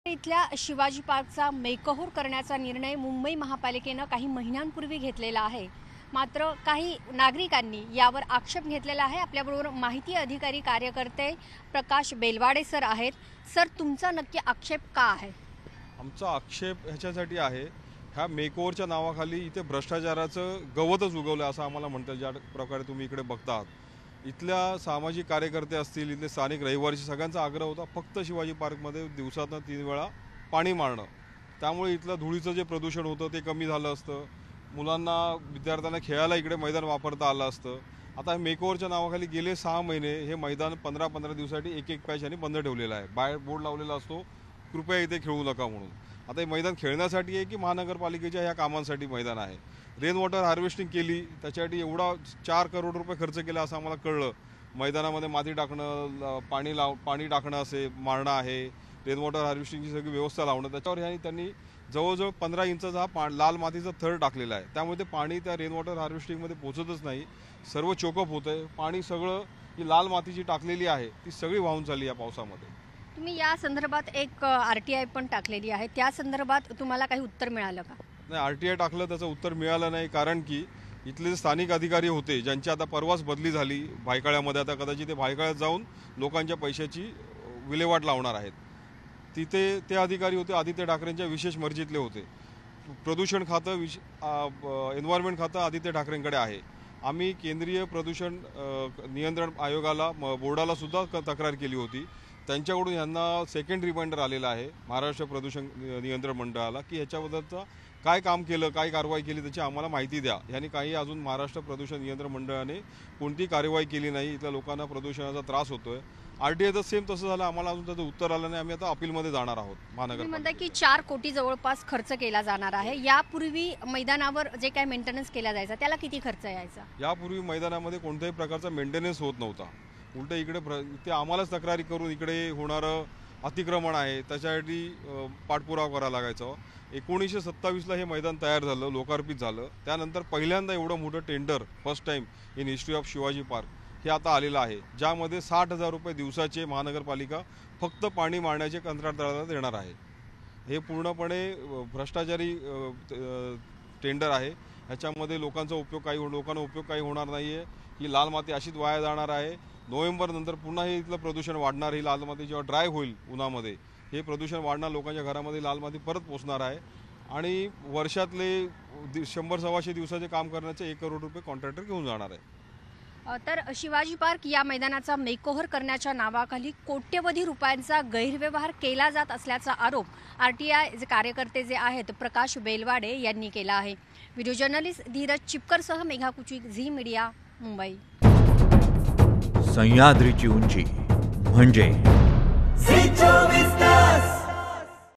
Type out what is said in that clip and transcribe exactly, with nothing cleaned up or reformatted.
इथल्या शिवाजी पार्कचा मेकओव्हर करण्याचा निर्णय मुंबई महापालिकेने काही महिन्यांपूर्वी घेतलेला आहे। मात्र काही नागरिकांनी यावर आक्षेप घेतलेला आहे। आपल्याबरोबर माहिती अधिकारी कार्यकर्ते प्रकाश बेलवाडे सर आहेत। सर, तुमचा नक्की आक्षेप का आहे? आमचा आक्षेप ह्याच्यासाठी आहे, ह्या मेकओव्हरच्या नावाखाली इथे भ्रष्टाचाराचं गवतच उगवलं असं आम्हाला म्हणतात। ज्या प्रकारे तुम्ही इकडे बघतात, इथल्या सामाजिक कार्यकर्ते असतील, इथले स्थानिक रहिवासी, सगळ्यांचा आग्रह होता फक्त शिवाजी पार्कमध्ये दिवसातून तीन वेळा पाणी मारणं। त्यामुळे इथलं धुळीचं जे प्रदूषण होतं ते कमी झालं असतं, मुलांना विद्यार्थ्यांना खेळायला इकडे मैदान वापरता आलं असतं। आता मेकओव्हरच्या नावाखाली गेले सहा महिने हे मैदान पंधरा पंधरा दिवसासाठी एक एक पॅच यांनी बंद ठेवलेलं आहे। बाहेर बोर्ड लावलेला असतो, कृपया इथे खेळू नका म्हणून। आता हे मैदान खेळण्यासाठी आहे की महानगरपालिकेच्या ह्या कामांसाठी मैदान आहे? रेन वॉटर हार्वेस्टिंग केली, त्याच्यासाठी एवढा चार करोड रुपये खर्च केला असं आम्हाला कळलं। मैदानामध्ये माती टाकणं, पाणी लाव पाणी टाकणं असे मारणं आहे, रेन वॉटर हार्वेस्टिंगची सगळी व्यवस्था लावणं, त्याच्यावर ह्यांनी त्यांनी जवळजवळ पंधरा इंचाचा हा पा लाल मातीचा थर टाकलेला आहे। त्यामुळे ते पाणी त्या रेन वॉटर हार्वेस्टिंगमध्ये पोचतच नाही, सर्व चोकअप होतं आहे। पाणी सगळं ही लाल माती जी टाकलेली आहे ती सगळी वाहून चालली या पावसामध्ये। तुम्ही या संदर्भात एक आरटीआय पण टाकलेली आहे, त्या संदर्भात तुम्हाला काही उत्तर मिळालं का? नाही, आरटीआय टाकलं त्याचं उत्तर मिळालं नाही, कारण की इथले स्थानिक अधिकारी होते ज्यांची आता परवाच बदली झाली भायखळ्यामध्ये। आता कदाचित ते भायखळ्यात जाऊन लोकांच्या पैशाची विल्हेवाट लावणार आहेत। तिथे ते अधिकारी होते आदित्य ठाकरेंच्या विशेष मर्जीतले होते। प्रदूषण खातं विश एन्व्हायरमेंट खातं आदित्य ठाकरेंकडे आहे। आम्ही केंद्रीय प्रदूषण नियंत्रण आयोगाला बोर्डाला सुद्धा तक्रार केली होती। त्यांच्याकडून यांना सेकंड रिमाइंडर आलेला आहे महाराष्ट्र प्रदूषण नियंत्रण मंडळाला की ह्याच्याबद्दलचा काय काम केलं, काय कारवाई केली त्याची आम्हाला माहिती द्या। यांनी काही अजून महाराष्ट्र प्रदूषण नियंत्रण मंडळाने कोणती कारवाई केली नाही। इथल्या लोकांना प्रदूषणाचा त्रास होतोय। आरटीआयचं सेम तसं झालं, आम्हाला अजून त्याचं उत्तर आलं नाही। आम्ही आता अपीलमध्ये जाणार आहोत महानगर। म्हणता की चार कोटी जवळपास खर्च केला जाणार आहे। यापूर्वी मैदानावर जे काय मेंटेनन्स केला जायचा त्याला किती खर्च यायचा? यापूर्वी मैदानामध्ये कोणत्याही प्रकारचा मेंटेनन्स होत नव्हता। उलट इकडे ते आम्हालाच तक्रारी करून इकडे होणारं अतिक्रमण आहे त्याच्यासाठी पाठपुरावा करावा लागायचा। एकोणीसशे सत्तावीसला हे मैदान तयार झालं, लोकार्पित झालं। त्यानंतर पहिल्यांदा एवढं मोठं tender first time in history of Shivaji Park हे आता आलेलं आहे, ज्यामध्ये साठ हजार रुपये दिवसाचे महानगरपालिका फक्त पाणी मारण्याचे कंत्राटदाराला देणार आहे। हे पूर्णपणे भ्रष्टाचारी टेंडर आहे। ह्याच्यामध्ये लोकांचा उपयोग काही लोकांना उपयोग काही होणार नाही आहे। ही लाल माती अशीच वाया जाणार आहे। नोव्हेंबर नंतर पुन्हा हे इथलं प्रदूषण वाढणार। ही लाल माती जेव्हा ड्राय होईल उन्हामध्ये हे प्रदूषण वाढणार, लोकांच्या घरामध्ये लाल माती परत पोचणार आहे आणि वर्षातले शंभर सव्वाशे दिवसाचे काम करण्याचे एक करोड रुपये कॉन्ट्रॅक्टर घेऊन जाणार आहे। तर शिवाजी पार्क या मैदानाचा मेकओव्हर करण्याच्या नावाखाली कोट्यवधी रुपयांचा गैरव्यवहार केला जात असल्याचा आरोप आरटीआय जे कार्यकर्ते जे आहेत प्रकाश बेलवाडे यांनी केला आहे। व्हिडिओ जर्नलिस्ट धीरज चिपकरसह मेघा कुचिक, झी मीडिया, मुंबई। सह्याद्रीची उंची म्हणजे